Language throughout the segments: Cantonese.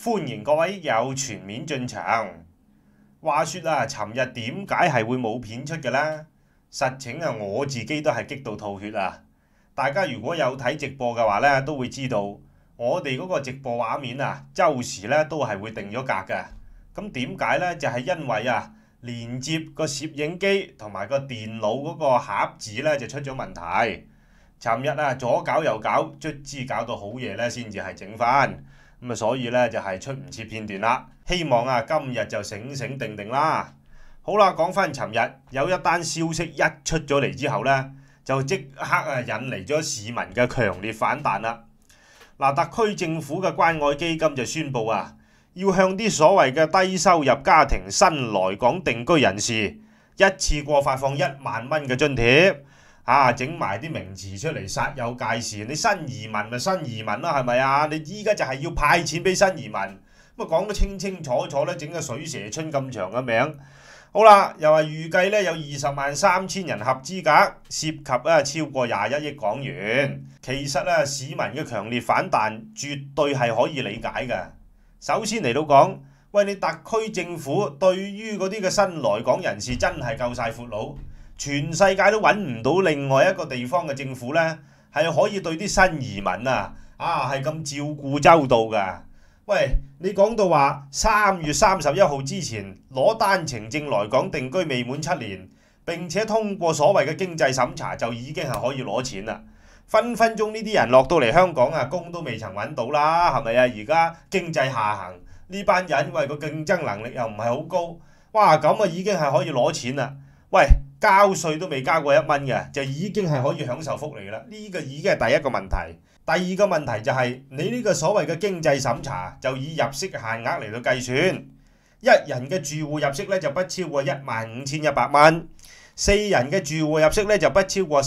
歡迎各位友全面進場。話說啊，尋日點解係會冇片出嘅呢？實情啊，我自己都係激到吐血啊！大家如果有睇直播嘅話呢，都會知道我哋嗰個直播畫面啊，周時呢都係會定咗格嘅。咁點解呢？就係因為啊，連接個攝影機同埋個電腦嗰個盒子呢就出咗問題。尋日啊，左搞右搞，卒之搞到好夜呢先至係整翻。咁啊，所以呢就係出唔切片段啦。希望啊，今日就醒醒定定啦。好啦，講翻尋日有一單消息一出咗嚟之後呢，就即刻啊引嚟咗市民嘅強烈反彈啦。嗱，特區政府嘅關愛基金就宣布啊，要向啲所謂嘅低收入家庭新來港定居人士一次過發放1萬蚊嘅津貼。整埋啲名詞出嚟，煞有介事。你新移民咪新移民啦，係咪啊？你依家就係要派錢俾新移民，咁啊講得清清楚楚咧，整個水蛇春咁長嘅名。好啦，又話預計咧有20.3萬人合資格，涉及超過21億港元。其實啊，市民嘅強烈反彈絕對係可以理解嘅。首先嚟到講，喂，你特區政府對於嗰啲嘅新來港人士真係夠晒闊佬。全世界都揾唔到另外一個地方嘅政府呢，係可以對啲新移民係咁照顧周到㗎。喂，你講到話3月31號之前攞單程證來港定居未滿7年，並且通過所謂嘅經濟審查就已經係可以攞錢啦。分分鐘呢啲人落到嚟香港啊，工都未曾揾到啦，係咪啊？而家經濟下行，呢班人因為個競爭能力又唔係好高，哇咁啊已經係可以攞錢啦。喂，交稅都未交過1蚊嘅，就已經係可以享受福利啦。呢個已經係第一個問題。第二個問題就係你呢個所謂嘅經濟審查，就以入息限額嚟到計算，一人嘅住戶入息咧就不超過15,100蚊，4人嘅住戶入息咧就不超過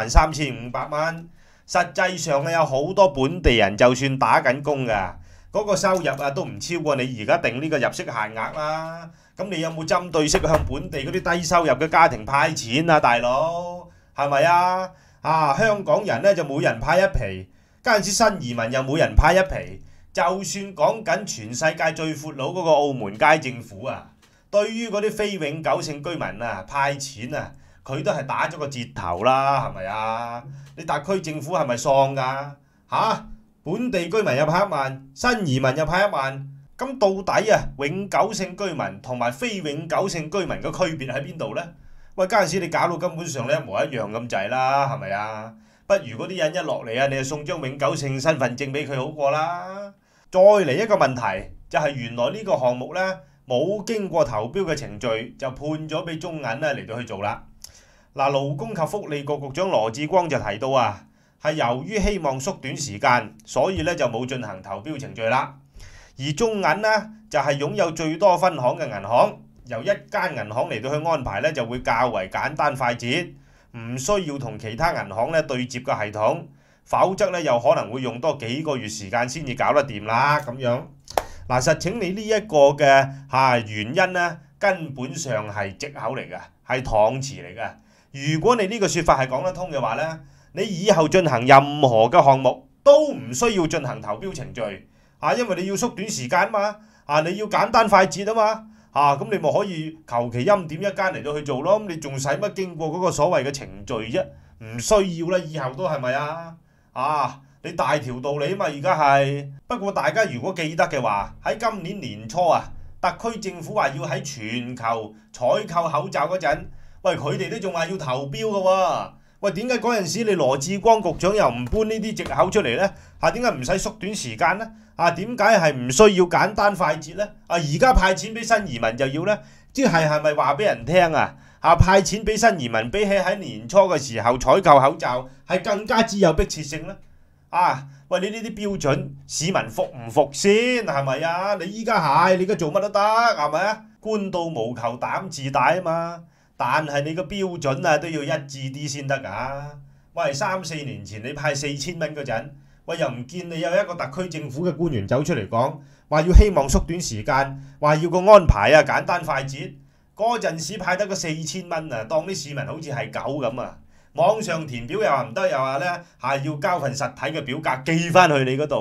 33,500蚊。實際上有好多本地人就算打緊工㗎，嗰個收入都唔超過你而家定呢個入息限額啦。咁你有冇針對式向本地嗰啲低收入嘅家庭派錢啊，大佬？係咪啊？香港人咧就每人派1皮，嗰陣時新移民又每人派1皮。就算講緊全世界最闊佬嗰個澳門街政府啊，對於嗰啲非永久性居民派錢佢都係打咗個折頭啦，係咪啊？你特區政府係咪喪㗎？本地居民又派1萬，新移民又派1萬。咁到底永久性居民同埋非永久性居民嘅區別喺邊度呢？喂，嗰陣時你搞到根本上一模一樣咁滯啦，係咪啊？不如嗰啲人一落嚟你就送張永久性身份證俾佢好過啦。再嚟一個問題，就係原來呢個項目呢冇經過投標嘅程序，就判咗俾中銀嚟到去做啦。勞工及福利局局長羅致光就提到係由於希望縮短時間，所以就冇進行投標程序啦。而中銀就係擁有最多分行嘅銀行，由一間銀行嚟到去安排就會較為簡單快捷，唔需要同其他銀行對接嘅系統，否則又可能會用多幾個月時間先至搞得掂啦咁樣。實情你呢一個嘅原因根本上係藉口嚟嘅，係搪詞嚟嘅。如果你呢個說法係講得通嘅話呢，你以後進行任何嘅項目都唔需要進行投標程序。因為你要縮短時間嘛，你要簡單快捷嘛，咁你咪可以求其欽點一間嚟到去做咯。咁你仲使乜經過嗰個所謂嘅程序啫？唔需要啦，以後都係咪啊？你大條道理嘛，而家係。不過大家如果記得嘅話，喺今年年初特區政府話要喺全球採購口罩嗰陣，喂，佢哋都仲話要投標嘅喎。喂，點解嗰陣時你羅致光局長又唔搬呢啲藉口出嚟呢？點解唔使縮短時間呢？點解係唔需要簡單快捷呢？而家派錢俾新移民就要呢？即係咪話俾人聽派錢俾新移民比起喺年初嘅時候採購口罩係更加之有迫切性呢？喂，你呢啲標準市民服唔服先係咪啊？你依家你而家做乜都得係咪啊？官到無求膽自大啊嘛，但係你個標準都要一致啲先得㗎。喂，3-4年前你派4000蚊嗰陣，喂又唔見你有一個特區政府嘅官員走出嚟講話要希望縮短時間，話要個安排簡單快捷。嗰陣時派得個4000蚊當啲市民好似係狗咁網上填表又話唔得，又話要交份實體嘅表格寄翻去你嗰度，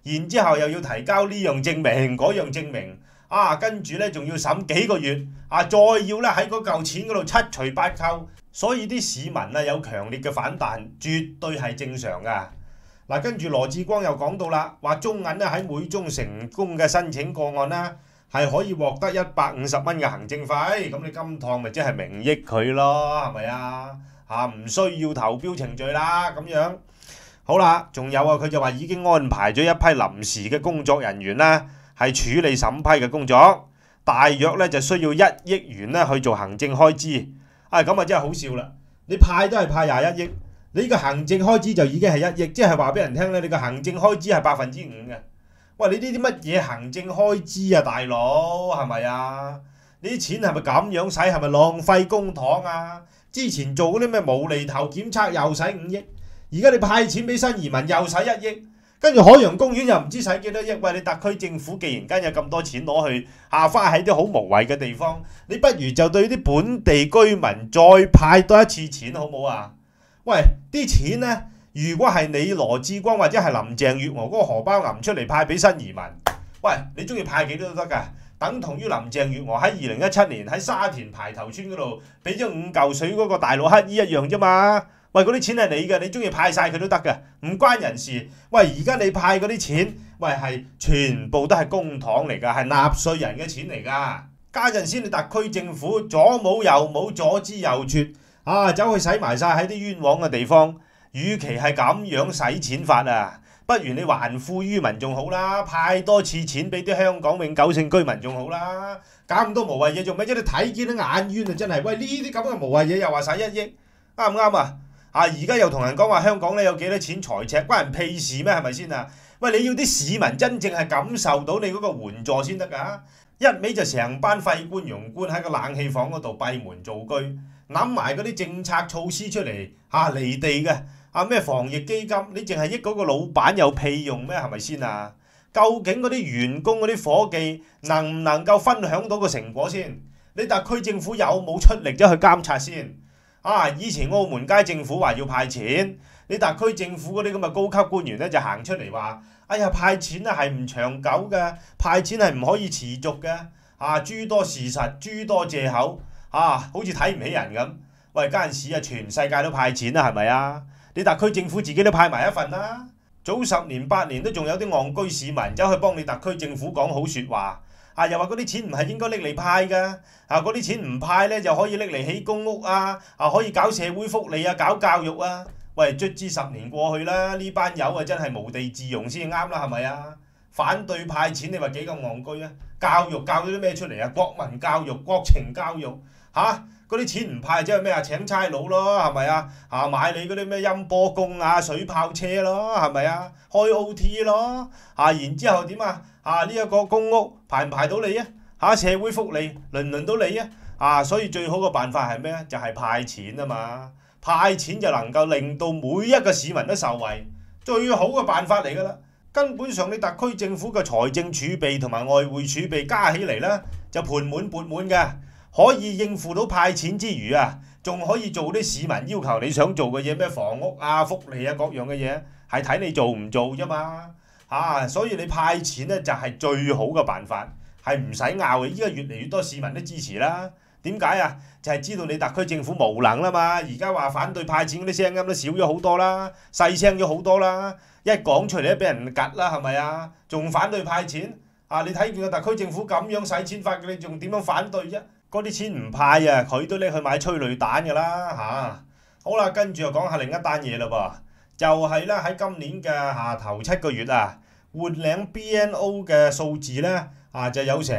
然之後又要提交呢樣證明嗰樣證明，跟住呢仲要審幾個月，再要呢喺嗰嚿錢嗰度七除八扣，所以啲市民有強烈嘅反彈，絕對係正常噶。跟住羅致光又講到啦，話中銀喺每宗成功嘅申請個案啦，係可以獲得150蚊嘅行政費，咁你今趟咪即係名益佢咯，係咪啊？唔需要投標程序啦，咁樣。好啦，仲有佢就話已經安排咗一批臨時嘅工作人員啦，係處理審批嘅工作，大約咧就需要1億元咧去做行政開支。咁真係好笑啦！你派都係派21億，你呢個行政開支就已經係1億，即係話俾人聽咧，你個行政開支係5%嘅。喂，你呢啲乜嘢行政開支啊，大佬係咪啊？你啲錢係咪咁樣使？係咪浪費公帑啊？之前做嗰啲咩無厘頭檢測又使5億，而家你派錢俾新移民又使1億，跟住海洋公園又唔知使幾多億。喂，你特區政府既然間有咁多錢攞去花喺啲好無謂嘅地方，你不如就對啲本地居民再派多一次錢好唔好啊？喂，啲錢呢，如果係你羅致光或者係林鄭月娥嗰個荷包揞出嚟派俾新移民，喂，你中意派幾多都得㗎。等同於林鄭月娥喺2017年喺沙田排頭村嗰度俾咗5嚿水嗰個大陸乞衣一樣啫嘛。喂，嗰啲錢係你嘅，你中意派晒佢都得嘅，唔關人事。喂，而家你派嗰啲錢，喂係全部都係公帑嚟㗎，係納稅人嘅錢嚟㗎。家陣先你特區政府左冇右冇，左支右絀，走去使埋晒喺啲冤枉嘅地方。與其係咁樣使錢法啊，不如你還富於民仲好啦，派多次錢俾啲香港永久性居民仲好啦。搞咁多無謂嘢做咩啫？你睇見都眼冤啊！真係，喂，呢啲咁嘅無謂嘢又話使1億，啱唔啱啊？而家又同人講話香港咧有幾多錢財赤，關人屁事咩？係咪先啊？喂，你要啲市民真正係感受到你嗰個援助先得㗎，一味就成班廢官庸官喺個冷氣房嗰度閉門造車，諗埋嗰啲政策措施出嚟離地嘅。咩防疫基金，你淨係益嗰個老闆有屁用咩？係咪先啊？究竟嗰啲員工嗰啲伙計能唔能夠分享到個成果先？你特區政府有冇出力咗去監察先？以前澳門街政府話要派錢，你特區政府嗰啲咁嘅高級官員咧就行出嚟話：哎呀，派錢咧係唔長久嘅，派錢係唔可以持續嘅。諸多事實，諸多藉口，好似睇唔起人咁。喂，嗰陣時全世界都派錢啦，係咪啊？你特區政府自己都派埋一份啦，早10年8年都仲有啲戇居市民走去幫你特區政府講好説話，又話嗰啲錢唔係應該拎嚟派㗎，嗰啲錢唔派呢就可以拎嚟起公屋可以搞社會福利搞教育啊。喂，卒之10年過去啦，呢班友真係無地自容先啱啦，係咪啊？反對派錢你話幾咁戇居啊？教育教咗啲咩出嚟啊？國民教育、國情教育嗰啲錢唔派即係咩啊？請差佬咯，係咪啊？買你嗰啲咩音波工水炮車咯，係咪啊？開 OT 咯，然之後點啊？呢一個公屋排唔排到你啊？社會福利輪唔輪到你所以最好嘅辦法係咩？就係派錢啊嘛！派錢就能夠令到每一個市民都受惠，最好嘅辦法嚟㗎啦。根本上你特區政府嘅財政儲備同埋外匯儲備加起嚟呢，就盤滿缽滿嘅。可以應付到派錢之餘仲可以做啲市民要求你想做嘅嘢，咩房屋福利各樣嘅嘢，係睇你做唔做啫嘛。所以你派錢呢，就係最好嘅辦法，係唔使拗嘅。依家越嚟越多市民都支持啦。點解啊？就係知道你特區政府無能啦嘛。而家話反對派錢嗰啲聲音都少咗好多啦，細聲咗好多啦。一講出嚟都俾人趌啦，係咪啊？仲反對派錢你睇見個特區政府咁樣使錢法，你仲點樣反對啫？嗰啲錢唔派佢都拎去買催淚彈㗎啦好啦，跟住又講下另一單嘢嘞噃，就係咧喺今年嘅頭7個月換領 BNO 嘅數字咧就有成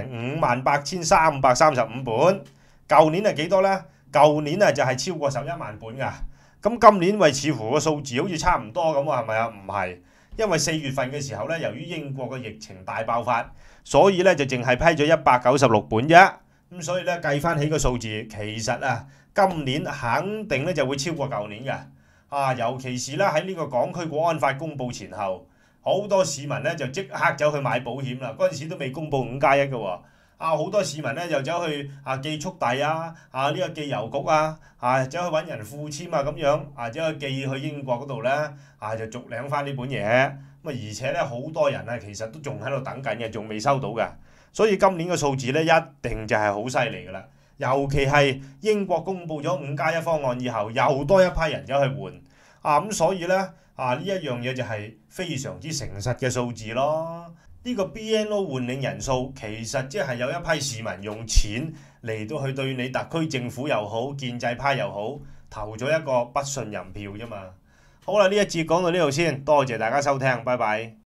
58,335本。舊年係幾多咧？舊年就係超過11萬本㗎。咁今年似乎個數字好似差唔多咁喎，係咪啊？唔係，因為4月份嘅時候咧，由於英國嘅疫情大爆發，所以咧就淨係批咗196本啫。咁所以咧計翻起個數字，其實今年肯定咧就會超過舊年嘅。尤其是咧喺呢個港區國安法公佈前後，好多市民咧就即刻走去買保險啦。嗰陣時都未公佈5+1嘅喎。好多市民咧就走去寄速遞呢個寄郵局走去揾人附簽咁樣走去寄去英國嗰度咧就續領翻呢本嘢。 而且咧好多人啊，其實都仲喺度等緊嘅，仲未收到嘅。所以今年嘅數字咧一定就係好犀利㗎啦。尤其係英國公布咗5+1方案以後，又多一批人走去換咁所以咧呢一樣嘢就係非常之誠實嘅數字咯。呢個 BNO 換領人數其實即係有一批市民用錢嚟到去對你特區政府又好，建制派又好，投咗一個不信任票啫嘛。好啦，呢一節講到呢度先，多謝大家收聽，拜拜。